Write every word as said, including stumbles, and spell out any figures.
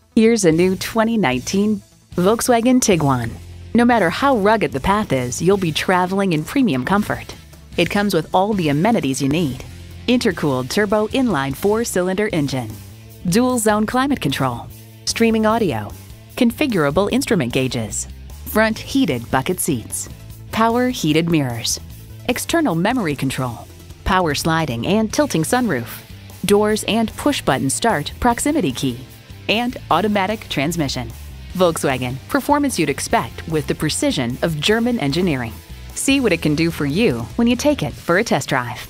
Here's a new twenty nineteen Volkswagen Tiguan. No matter how rugged the path is, you'll be traveling in premium comfort. It comes with all the amenities you need. Intercooled turbo inline four-cylinder engine, dual zone climate control, streaming audio, configurable instrument gauges, front heated bucket seats, power heated mirrors, external memory control, power sliding and tilting sunroof, doors and push-button start proximity key, and automatic transmission. Volkswagen, performance you'd expect with the precision of German engineering. See what it can do for you when you take it for a test drive.